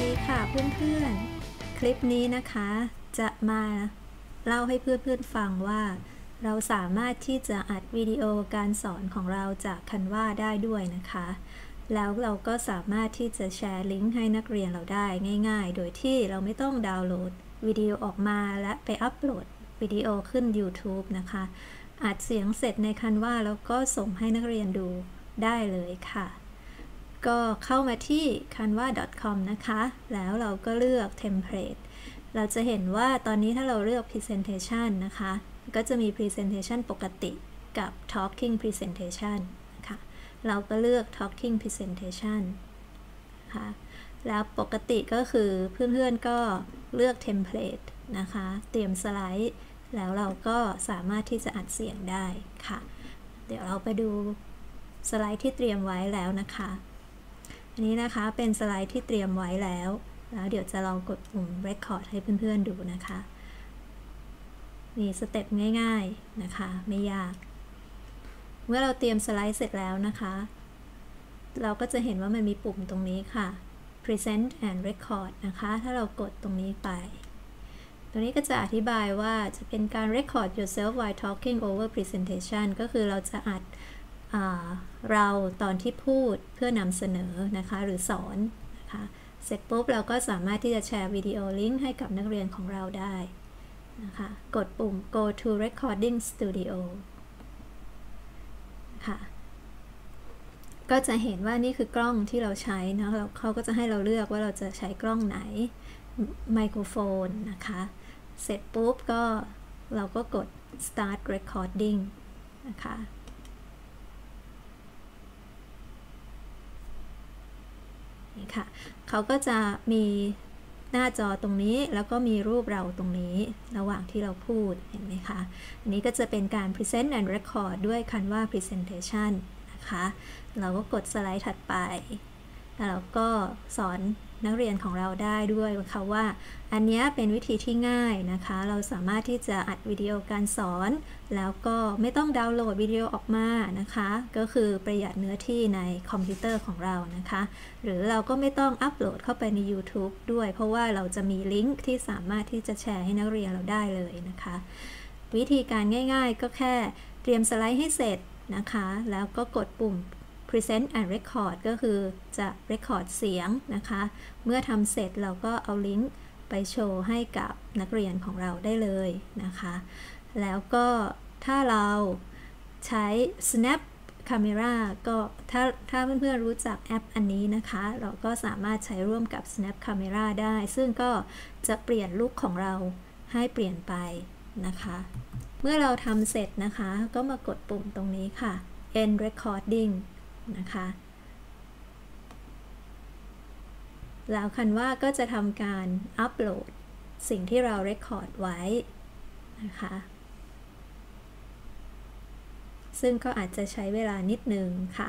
ดีค่ะเพื่อนๆคลิปนี้นะคะจะมาเล่าให้เพื่อนๆฟังว่าเราสามารถที่จะอัดวิดีโอการสอนของเราจาก Canva ได้ด้วยนะคะแล้วเราก็สามารถที่จะแชร์ลิงก์ให้นักเรียนเราได้ง่ายๆโดยที่เราไม่ต้องดาวน์โหลดวิดีโอออกมาและไปอัปโหลดวิดีโอขึ้น YouTube นะคะอัดเสียงเสร็จใน Canva แล้วก็ส่งให้นักเรียนดูได้เลยค่ะก็เข้ามาที่ canva.com นะคะแล้วเราก็เลือก template เราจะเห็นว่าตอนนี้ถ้าเราเลือก presentation นะคะก็จะมี presentation ปกติกับ talking presentation นะคะเราก็เลือก talking presentation นะคะแล้วปกติก็คือเพื่อนๆก็เลือก template นะคะเตรียมสไลด์แล้วเราก็สามารถที่จะอัดเสียงได้ค่ะเดี๋ยวเราไปดูสไลด์ที่เตรียมไว้แล้วนะคะอันนี้นะคะเป็นสไลด์ที่เตรียมไว้แล้วเดี๋ยวจะลองกดปุ่ม record ให้เพื่อนๆดูนะคะมีสเต็ปง่ายๆนะคะไม่ยากเมื่อเราเตรียมสไลด์เสร็จแล้วนะคะเราก็จะเห็นว่ามันมีปุ่มตรงนี้ค่ะ present and record นะคะถ้าเรากดตรงนี้ไปตรงนี้ก็จะอธิบายว่าจะเป็นการ record yourself while talking over presentation ก็คือเราจะอัดเราตอนที่พูดเพื่อนำเสนอนะคะหรือสอนนะคะเสร็จปุ๊บเราก็สามารถที่จะแชร์วิดีโอลิงก์ให้กับนักเรียนของเราได้นะคะกดปุ่ม go to recording studio ค่ะก็จะเห็นว่านี่คือกล้องที่เราใช้นะเขาก็จะให้เราเลือกว่าเราจะใช้กล้องไหนไมโครโฟนนะคะเสร็จปุ๊บก็เราก็กด start recording นะคะนี่ค่ะเขาก็จะมีหน้าจอตรงนี้แล้วก็มีรูปเราตรงนี้ระหว่างที่เราพูดเห็นไหมคะอันนี้ก็จะเป็นการ present and record ด้วย Canva presentation นะคะเราก็กดสไลด์ถัดไปแล้วเราก็สอนนักเรียนของเราได้ด้วยค่ะว่าอันนี้เป็นวิธีที่ง่ายนะคะเราสามารถที่จะอัดวิดีโอการสอนแล้วก็ไม่ต้องดาวน์โหลดวิดีโอออกมานะคะก็คือประหยัดเนื้อที่ในคอมพิวเตอร์ของเรานะคะหรือเราก็ไม่ต้องอัปโหลดเข้าไปใน YouTube ด้วยเพราะว่าเราจะมีลิงก์ที่สามารถที่จะแชร์ให้นักเรียนเราได้เลยนะคะวิธีการง่ายๆก็แค่เตรียมสไลด์ให้เสร็จนะคะแล้วก็กดปุ่มpresent and record ก็คือจะ record เสียงนะคะเมื่อทำเสร็จเราก็เอาลิงก์ไปโชว์ให้กับนักเรียนของเราได้เลยนะคะแล้วก็ถ้าเราใช้ snap camera ก็ถ้าเพื่อนๆรู้จักแอปอันนี้นะคะเราก็สามารถใช้ร่วมกับ snap camera ได้ซึ่งก็จะเปลี่ยนลุคของเราให้เปลี่ยนไปนะคะเมื่อเราทำเสร็จนะคะก็มากดปุ่มตรงนี้ค่ะ end recordingนะคะแล้วCanvaก็จะทำการอัปโหลดสิ่งที่เราเรคคอร์ดไว้นะคะซึ่งก็อาจจะใช้เวลานิดนึงค่ะ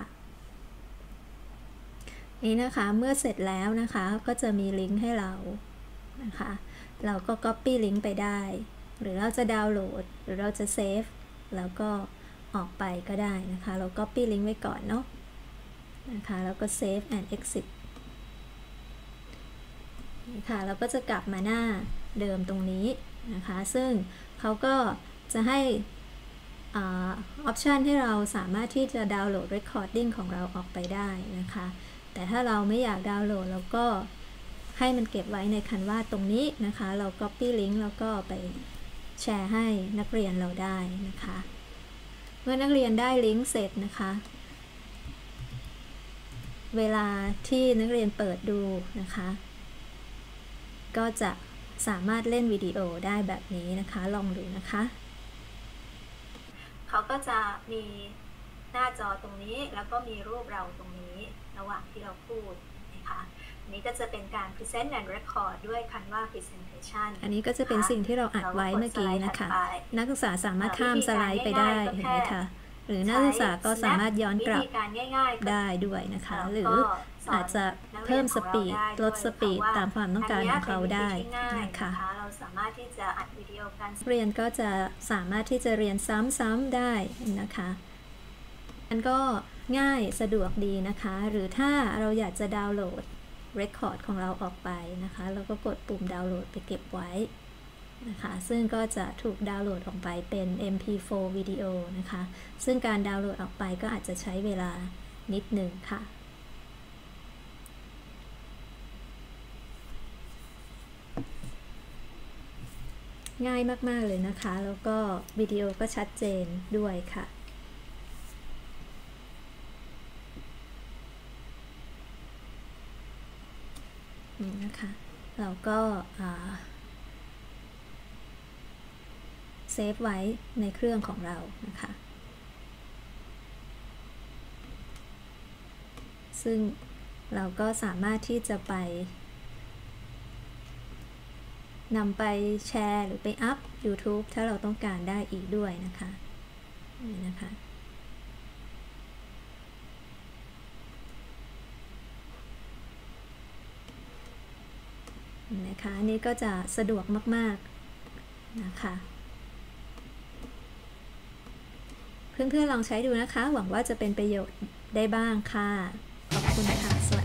นี่นะคะเมื่อเสร็จแล้วนะคะก็จะมีลิงก์ให้เรานะคะเราก็ Copy ลิงก์ไปได้หรือเราจะดาวน์โหลดหรือเราจะเซฟแล้วก็ออกไปก็ได้นะคะเรา Copy ลิงก์ไว้ก่อนเนาะนะคะแล้วก็ save and exit นี่ค่ะเราก็จะกลับมาหน้าเดิมตรงนี้นะคะซึ่งเขาก็จะให้ออปชันให้เราสามารถที่จะดาวน์โหลด recording ของเราออกไปได้นะคะแต่ถ้าเราไม่อยากดาวน์โหลดเราก็ให้มันเก็บไว้ใน Canva ตรงนี้นะคะเรา copy link แล้วก็ไปแชร์ให้นักเรียนเราได้นะคะเมื่อนักเรียนได้ลิงก์เสร็จนะคะเวลาที่นักเรียนเปิดดูนะคะก็จะสามารถเล่นวิดีโอได้แบบนี้นะคะลองดูนะคะเขาก็จะมีหน้าจอตรงนี้แล้วก็มีรูปเราตรงนี้ระหว่างที่เราพูดนะคะอันนี้ก็จะเป็นการ present and record ด้วย Canva presentation อันนี้ก็จะเป็นสิ่งที่เราอัดไว้เมื่อกี้นะคะนักศึกษาสามารถข้ามสไลด์ไปได้เห็นไหมคะหรือนักศึกษาก็สามารถย้อนกลับได้ด้วยนะคะหรืออาจจะเพิ่มสปีดลดสปีดตามความต้องการของเขาได้นะคะเราสามารถที่จะอัดวิดีโอการเรียนก็จะสามารถที่จะเรียนซ้ำๆได้นะคะมันก็ง่ายสะดวกดีนะคะหรือถ้าเราอยากจะดาวน์โหลด Record ของเราออกไปนะคะแล้วก็กดปุ่มดาวน์โหลดไปเก็บไว้นะคะซึ่งก็จะถูกดาวน์โหลดออกไปเป็น MP4 วิดีโอนะคะซึ่งการดาวน์โหลดออกไปก็อาจจะใช้เวลานิดหนึ่งค่ะง่ายมากๆเลยนะคะแล้วก็วิดีโอก็ชัดเจนด้วยค่ะนี่นะคะเราก็เซฟไว้ในเครื่องของเรานะคะซึ่งเราก็สามารถที่จะไปนำไปแชร์หรือไปอัพ YouTube ถ้าเราต้องการได้อีกด้วยนะคะนี่นะคะนี่ก็จะสะดวกมากๆนะคะเพื่อนๆลองใช้ดูนะคะหวังว่าจะเป็นประโยชน์ได้บ้างค่ะขอบคุณค่ะสวัสดี